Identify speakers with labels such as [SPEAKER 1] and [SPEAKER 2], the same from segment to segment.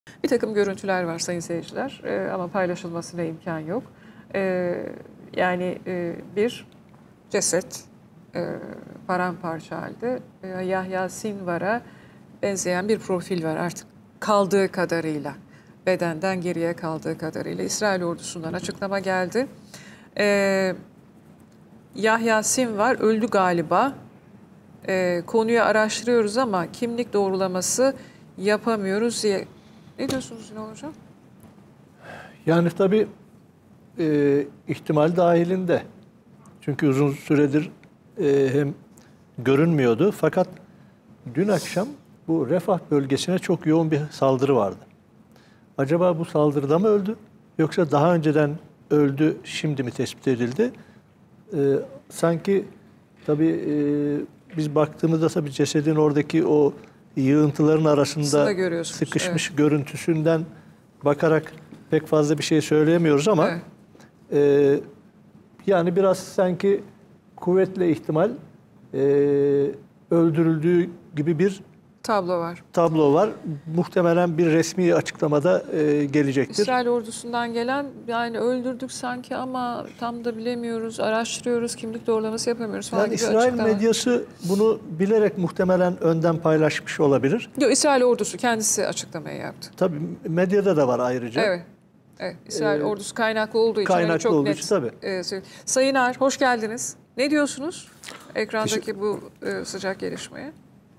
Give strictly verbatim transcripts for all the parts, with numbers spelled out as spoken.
[SPEAKER 1] Bir takım görüntüler var sayın seyirciler e, ama paylaşılmasına imkan yok. E, yani e, bir ceset e, paramparça halde e, Yahya Sinvar'a benzeyen bir profil var artık kaldığı kadarıyla. Bedenden geriye kaldığı kadarıyla. İsrail ordusundan açıklama geldi. E, Yahya Sinvar öldü galiba. E, konuyu araştırıyoruz ama kimlik doğrulaması yapamıyoruz diye. Ne diyorsunuz Ünal Hocam?
[SPEAKER 2] Yani tabii e, ihtimal dahilinde. Çünkü uzun süredir e, hem görünmüyordu. Fakat dün akşam bu Refah bölgesine çok yoğun bir saldırı vardı. Acaba bu saldırıda mı öldü? Yoksa daha önceden öldü, şimdi mi tespit edildi? E, sanki tabii e, biz baktığımızda tabii cesedin oradaki o yığıntıların arasında sıkışmış evet. görüntüsünden bakarak pek fazla bir şey söyleyemiyoruz ama evet. e, yani biraz sanki kuvvetle ihtimal e, öldürüldüğü gibi bir
[SPEAKER 1] tablo var.
[SPEAKER 2] Tablo var. Muhtemelen bir resmi açıklamada e, gelecektir.
[SPEAKER 1] İsrail ordusundan gelen yani öldürdük sanki ama tam da bilemiyoruz, araştırıyoruz, kimlik doğrulaması yapamıyoruz falan
[SPEAKER 2] yani
[SPEAKER 1] gibi
[SPEAKER 2] İsrail
[SPEAKER 1] açıklama.
[SPEAKER 2] medyası bunu bilerek muhtemelen önden paylaşmış olabilir.
[SPEAKER 1] Yok, İsrail ordusu kendisi açıklamayı yaptı.
[SPEAKER 2] Tabii medyada da var ayrıca.
[SPEAKER 1] Evet. Evet, İsrail ee, ordusu kaynaklı olduğu için
[SPEAKER 2] kaynaklı
[SPEAKER 1] çok
[SPEAKER 2] olduğu
[SPEAKER 1] net.
[SPEAKER 2] Için, tabii.
[SPEAKER 1] E, Sayın Er, hoş geldiniz. Ne diyorsunuz ekrandaki bu e, sıcak gelişmeye?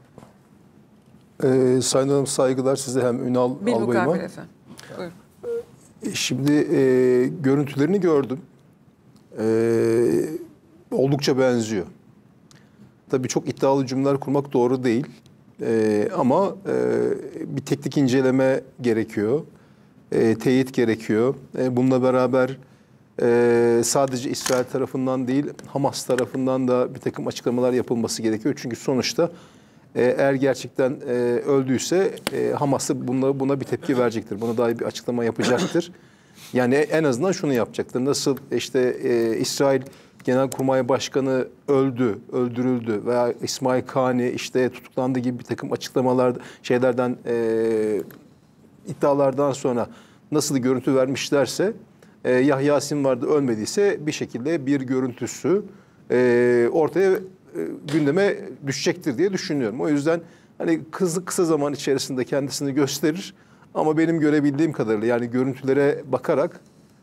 [SPEAKER 3] Ee, Sayın Hanım saygılar size hem Ünal Albayım'a.
[SPEAKER 1] efendim. Buyurun.
[SPEAKER 3] Şimdi e, görüntülerini gördüm. E, oldukça benziyor. Tabii çok iddialı cümleler kurmak doğru değil. E, ama e, bir teknik inceleme gerekiyor. E, teyit gerekiyor. E, bununla beraber e, sadece İsrail tarafından değil Hamas tarafından da bir takım açıklamalar yapılması gerekiyor. Çünkü sonuçta eğer gerçekten e, öldüyse e, Hamas buna, buna bir tepki verecektir. Buna dair bir açıklama yapacaktır. Yani en azından şunu yapacaktır. Nasıl işte e, İsrail Genelkurmay Başkanı öldü, öldürüldü veya İsmail Kani işte tutuklandı gibi bir takım açıklamalar şeylerden e, iddialardan sonra nasıl görüntü vermişlerse e, Yahya Sinvar'da ölmediyse bir şekilde bir görüntüsü e, ortaya gündeme düşecektir diye düşünüyorum. O yüzden hani kızı kısa zaman içerisinde kendisini gösterir ama benim görebildiğim kadarıyla yani görüntülere bakarak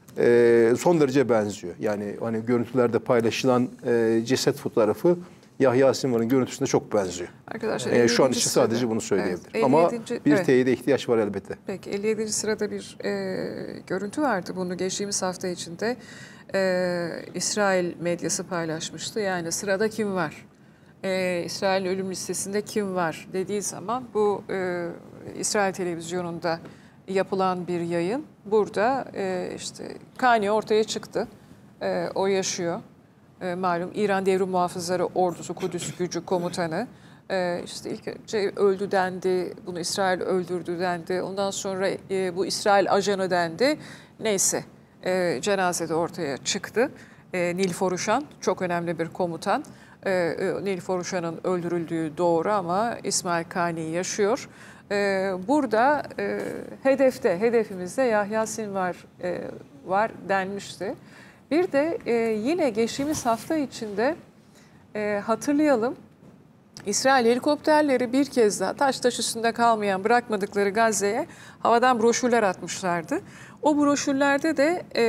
[SPEAKER 3] e, son derece benziyor. Yani hani görüntülerde paylaşılan e, ceset fotoğrafı Yahya Sinvar'ın görüntüsüne çok benziyor.
[SPEAKER 1] Arkadaşlar
[SPEAKER 3] e, şu an için sadece bunu söyleyebilirim. Evet, ama bir evet. teyide ihtiyaç var elbette.
[SPEAKER 1] Peki elli yedinci sırada bir e, görüntü vardı. Bunu geçtiğimiz hafta içinde Ee, İsrail medyası paylaşmıştı. Yani sırada kim var? Ee, İsrail ölüm listesinde kim var dediği zaman bu e, İsrail televizyonunda yapılan bir yayın. Burada e, işte Kani ortaya çıktı. E, o yaşıyor. E, malum İran Devrim Muhafızları Ordusu Kudüs Gücü Komutanı. E, işte ilk önce öldü dendi. Bunu İsrail öldürdü dendi. Ondan sonra e, bu İsrail ajanı dendi. Neyse. E, cenazede ortaya çıktı. E, Nilüfer Uşan çok önemli bir komutan. E, e, Nilüfer Uşan'ın öldürüldüğü doğru ama İsmail Kani yaşıyor. E, burada e, hedefte, hedefimizde Yahya Sinvar e, var denmişti. Bir de e, yine geçtiğimiz hafta içinde e, hatırlayalım. İsrail helikopterleri bir kez daha taş taş üstünde kalmayan bırakmadıkları Gazze'ye havadan broşürler atmışlardı. O broşürlerde de e,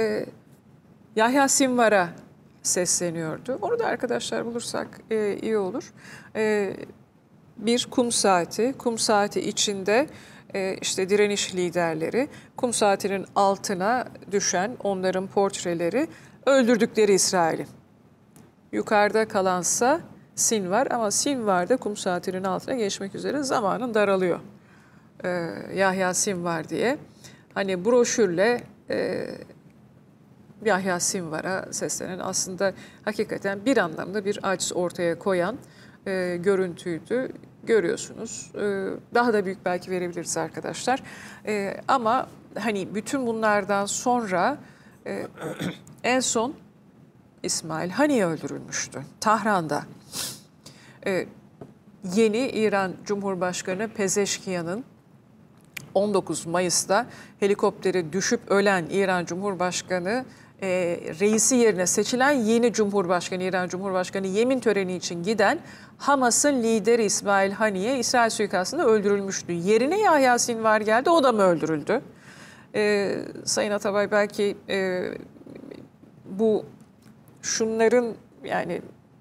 [SPEAKER 1] Yahya Sinvar'a sesleniyordu. Onu da arkadaşlar bulursak e, iyi olur. E, bir kum saati, kum saati içinde e, işte direniş liderleri, kum saatinin altına düşen onların portreleri öldürdükleri İsrail'in. Yukarıda kalansa Sinvar ama Sinvar da kum saatinin altına geçmek üzere zamanın daralıyor. Ee, Yahya Sinvar diye. Hani broşürle e, Yahya Sinvar'a seslenen aslında hakikaten bir anlamda bir aciz ortaya koyan e, görüntüydü. Görüyorsunuz. E, daha da büyük belki verebiliriz arkadaşlar. E, ama hani bütün bunlardan sonra e, en son İsmail Haniye öldürülmüştü Tahran'da. Ee, yeni İran Cumhurbaşkanı Pezeşkiyan'ın on dokuz Mayıs'ta helikopteri düşüp ölen İran Cumhurbaşkanı e, reisi yerine seçilen yeni Cumhurbaşkanı, İran Cumhurbaşkanı yemin töreni için giden Hamas'ın lideri İsmail Haniye İsrail suikastında öldürülmüştü. Yerine Yahya Sinvar geldi, o da mı öldürüldü? E, Sayın Atabay, belki e, bu şunların yani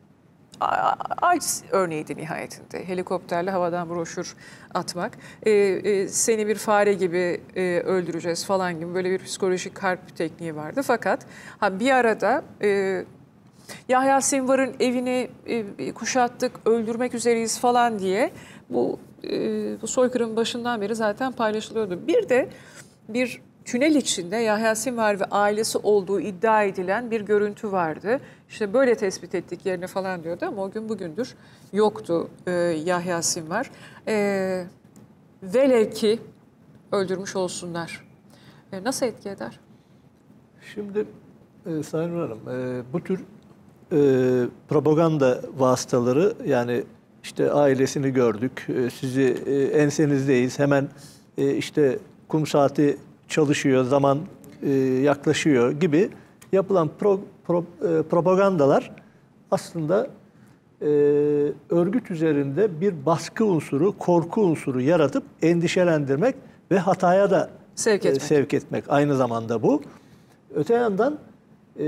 [SPEAKER 1] aciz örneğiydi nihayetinde. Helikopterle havadan broşür atmak. Ee, e, seni bir fare gibi e, öldüreceğiz falan gibi böyle bir psikolojik harp tekniği vardı. Fakat ha, bir arada e, Yahya Sinvar'ın evini e, kuşattık, öldürmek üzereyiz falan diye bu, e, bu soykırımın başından beri zaten paylaşılıyordu. Bir de bir tünel içinde Yahya Sinvar ve ailesi olduğu iddia edilen bir görüntü vardı. İşte böyle tespit ettik yerini falan diyordu ama o gün bugündür yoktu e, Yahya Sinvar. E, velev ki öldürmüş olsunlar. E, nasıl etki eder?
[SPEAKER 2] Şimdi e, Sayın Hanım, e, bu tür e, propaganda vasıtaları, yani işte ailesini gördük, e, sizi e, ensenizdeyiz, hemen e, işte kum saati çalışıyor, zaman e, yaklaşıyor gibi yapılan pro, pro, e, propagandalar aslında e, örgüt üzerinde bir baskı unsuru, korku unsuru yaratıp endişelendirmek ve hataya da
[SPEAKER 1] sevk etmek.
[SPEAKER 2] E, sevk etmek aynı zamanda bu. Öte yandan e,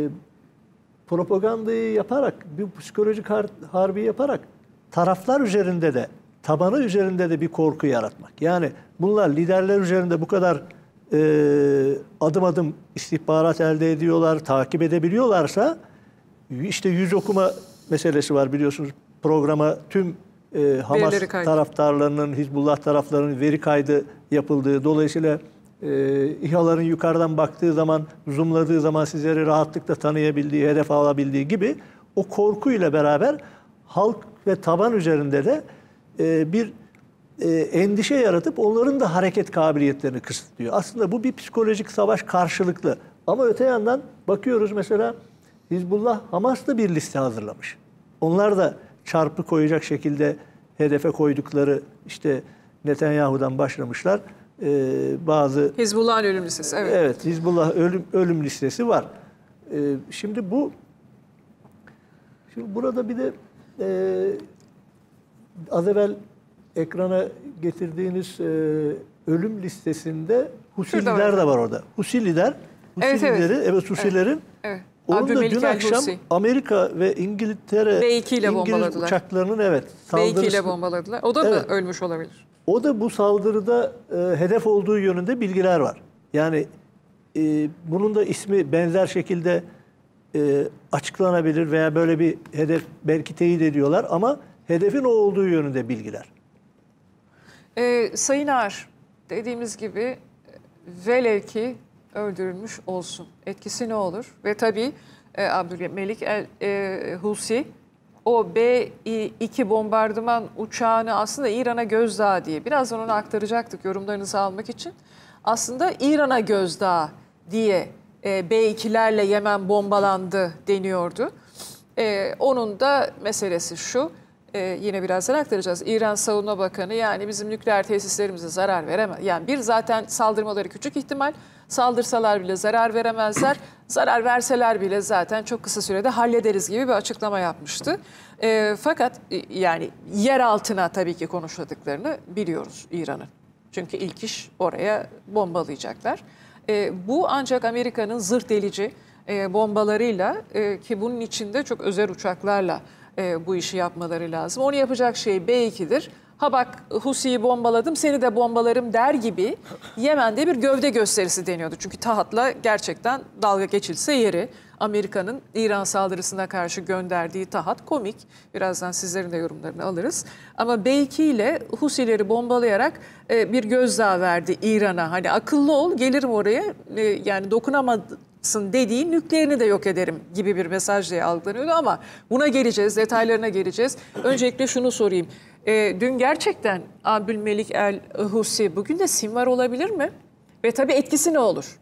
[SPEAKER 2] propagandayı yaparak, bir psikolojik har, harbi yaparak taraflar üzerinde de, tabanı üzerinde de bir korku yaratmak. Yani bunlar liderler üzerinde bu kadar e, adım adım istihbarat elde ediyorlar, takip edebiliyorlarsa, işte yüz okuma meselesi var biliyorsunuz. Programa tüm e, Hamas taraftarlarının, Hizbullah taraflarının veri kaydı yapıldığı, dolayısıyla e, İHA'ların yukarıdan baktığı zaman, zoomladığı zaman sizleri rahatlıkla tanıyabildiği, hedef alabildiği gibi o korkuyla beraber halk ve taban üzerinde de e, bir e, endişe yaratıp onların da hareket kabiliyetlerini kısıtlıyor. Aslında bu bir psikolojik savaş karşılıklı. Ama öte yandan bakıyoruz mesela Hizbullah Hamas'ta bir liste hazırlamış. Onlar da çarpı koyacak şekilde hedefe koydukları, işte Netanyahu'dan başlamışlar. Ee, bazı
[SPEAKER 1] Hizbullah'ın ölüm listesi. Evet.
[SPEAKER 2] Evet, Hizbullah ölüm ölüm listesi var. Ee, şimdi bu şimdi burada bir de e, az evvel ekrana getirdiğiniz e, ölüm listesinde Husililer de var orada. Husililer, Husilileri,
[SPEAKER 1] evet, evet.
[SPEAKER 2] evet Husilerin.
[SPEAKER 1] Evet.
[SPEAKER 2] Onun da dün akşam
[SPEAKER 1] Husi.
[SPEAKER 2] Amerika ve İngiltere,
[SPEAKER 1] B iki ile
[SPEAKER 2] İngiliz
[SPEAKER 1] bombaladılar.
[SPEAKER 2] uçaklarının evet saldırısı.
[SPEAKER 1] B iki ile bombaladılar. O da
[SPEAKER 2] Evet.
[SPEAKER 1] mı ölmüş olabilir?
[SPEAKER 2] O da bu saldırıda e, hedef olduğu yönünde bilgiler var. Yani e, bunun da ismi benzer şekilde e, açıklanabilir veya böyle bir hedef belki teyit ediyorlar ama hedefin o olduğu yönünde bilgiler.
[SPEAKER 1] Ee, Sayın Ağar, dediğimiz gibi velev ki öldürülmüş olsun. Etkisi ne olur? Ve tabii e, Abdülmelik El e, Husi o B iki bombardıman uçağını aslında İran'a gözdağı diye, birazdan onu aktaracaktık yorumlarınızı almak için. Aslında İran'a gözdağı diye e, B ikilerle Yemen bombalandı deniyordu. E, onun da meselesi şu, e, yine birazdan aktaracağız. İran Savunma Bakanı, yani bizim nükleer tesislerimize zarar veremez. Yani bir, zaten saldırmaları küçük ihtimal. Saldırsalar bile zarar veremezler. Zarar verseler bile zaten çok kısa sürede hallederiz gibi bir açıklama yapmıştı. E, fakat e, yani yer altına tabii ki konuşladıklarını biliyoruz İran'ın. Çünkü ilk iş oraya bombalayacaklar. E, bu ancak Amerika'nın zırh delici e, bombalarıyla e, ki bunun içinde çok özel uçaklarla e, bu işi yapmaları lazım. Onu yapacak şey B ikidir. Ha bak Husi'yi bombaladım, seni de bombalarım der gibi Yemen'de bir gövde gösterisi deniyordu. Çünkü Tahat'la gerçekten dalga geçilse yeri. Amerika'nın İran saldırısına karşı gönderdiği Tahat komik. Birazdan sizlerin de yorumlarını alırız. Ama B iki ile Husi'leri bombalayarak e, bir gözdağı verdi İran'a. Hani akıllı ol, gelirim oraya, e, yani dokunamazsın dediği nükleerini de yok ederim gibi bir mesaj diye algılanıyordu. Ama buna geleceğiz, detaylarına geleceğiz. Öncelikle şunu sorayım. E, dün gerçekten Abdülmelik El Husi, bugün de Sinvar olabilir mi? Ve tabii etkisi ne olur?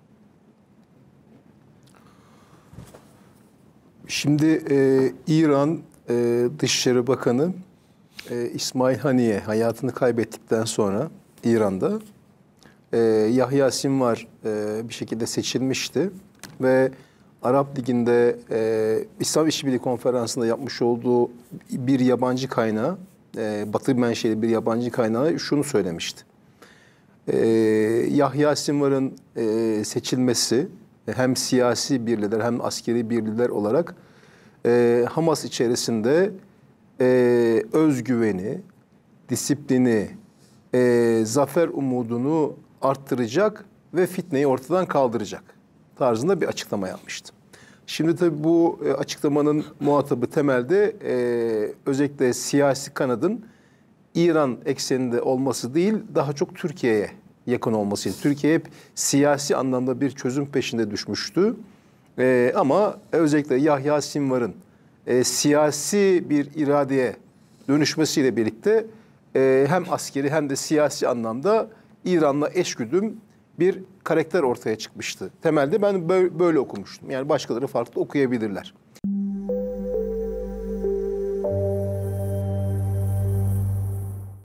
[SPEAKER 3] Şimdi e, İran e, Dışişleri Bakanı e, İsmail Haniye hayatını kaybettikten sonra İran'da. Ee, Yahya Sinvar e, bir şekilde seçilmişti ve Arap Ligi'nde e, İslam İşbirliği Konferansı'nda yapmış olduğu bir yabancı kaynağı, e, Batı menşeli bir yabancı kaynağı şunu söylemişti. E, Yahya Sinvar'ın e, seçilmesi hem siyasi bir lider hem askeri bir lider olarak e, Hamas içerisinde e, özgüveni, disiplini, e, zafer umudunu arttıracak ve fitneyi ortadan kaldıracak tarzında bir açıklama yapmıştı. Şimdi tabii bu e, açıklamanın muhatabı temelde e, özellikle siyasi kanadın İran ekseninde olması değil, daha çok Türkiye'ye yakın olmasıydı. Türkiye hep siyasi anlamda bir çözüm peşinde düşmüştü. E, ama özellikle Yahya Sinvar'ın e, siyasi bir iradeye dönüşmesiyle birlikte e, hem askeri hem de siyasi anlamda İran'la eşgüdüm bir karakter ortaya çıkmıştı. Temelde ben böyle, böyle okumuştum. Yani başkaları farklı okuyabilirler.